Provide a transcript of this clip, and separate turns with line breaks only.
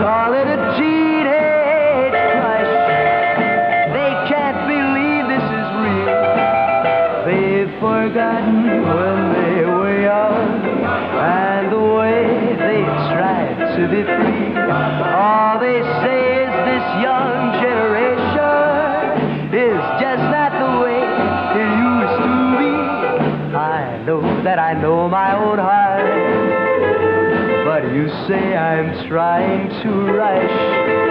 call it a teenage crush. They can't believe this is real. They've forgotten when they were young and the way they tried to be free. All they say is this young generation is just not the way it used to be. I know that I know my own heart, but you say I'm trying to rush.